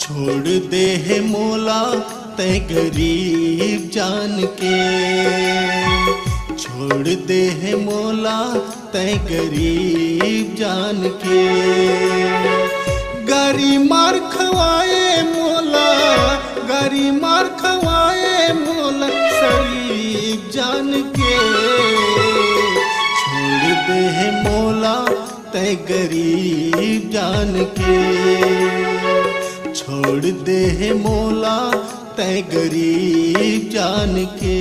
छोड़ दे है मोला तै गरीब जान के, छोड़ दे है मोला तै गरीब जान के। गारी मार खवाए मोला, गारी मार खवाए मोला शरीफ जान के। छोड़ दे है मोला तै गरीब जान के, छोड़ दे है मोला तै गरीब जान के।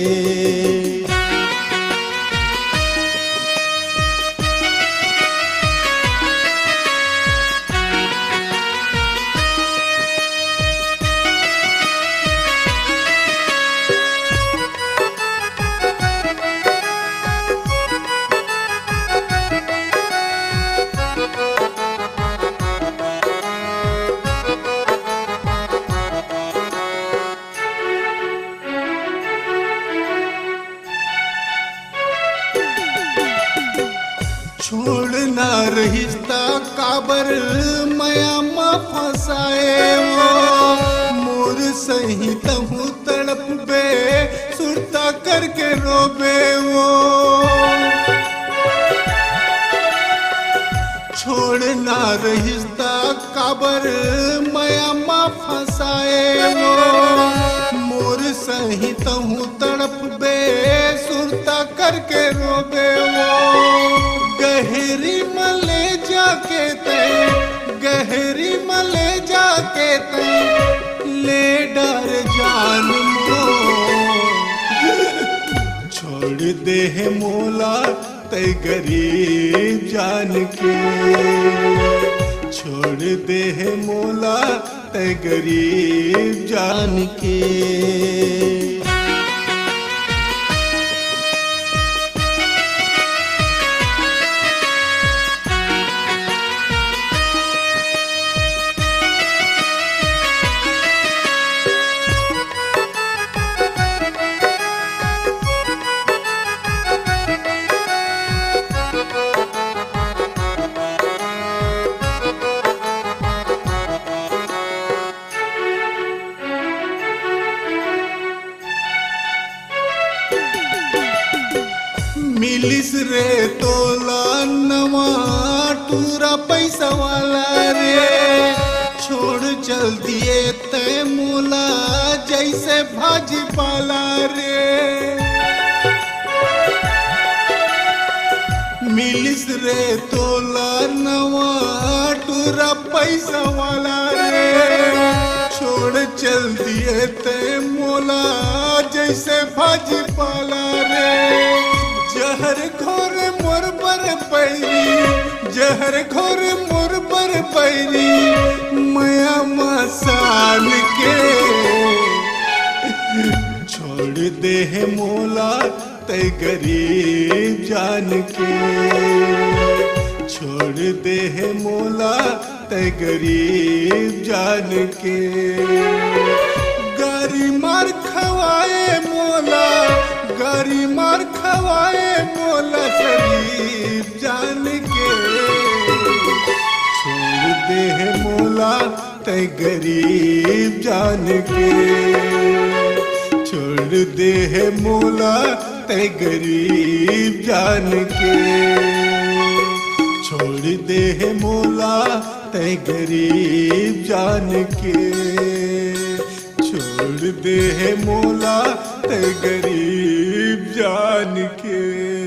छोड़ना रिश्ता काबर माया मा फसाए वो, मोर सही तहु तड़प बे सुरता करके रोबे वो। छोड़ना रिश्ता काबर माया मा फसाए वो, मोर सही तहु तड़प बे सुरता करके रोबे वो। गहरी मले जाके तै, गहरी मले जाके तै ले डर जान मोर। छोड़ दे है मोला तै गरीब जान के, छोड़ दे है मोला तै गरीब जान के। मिलिस रे तोला नवा टूरा पैसा वाला रे, छोड़ चल दिए तै मोला जैसे भाजी पाला रे। मिलिस रे तोला नवा टूरा पैसा वाला रे, छोड़ चल दिए तै मोला जैसे भाजी पाला रे। जहर घोर मोर बर पैरी, जहर घोर मोर बर पैरी माया मसान के। छोड़ दे है मोला तै गरीब जान के, छोड़ दे है मोला तै गरीब जान के। गारी मार खवाए मोला, गारी मार खवाए मोला शरीफ जान के। छोड़ दे है मोला तै गरीब जान के, छोड़ दे है मोला तै गरीब जान के। छोड़ दे है मोला तै गरीब जान के, छोड़ दे है मोला तै गरीब जान के।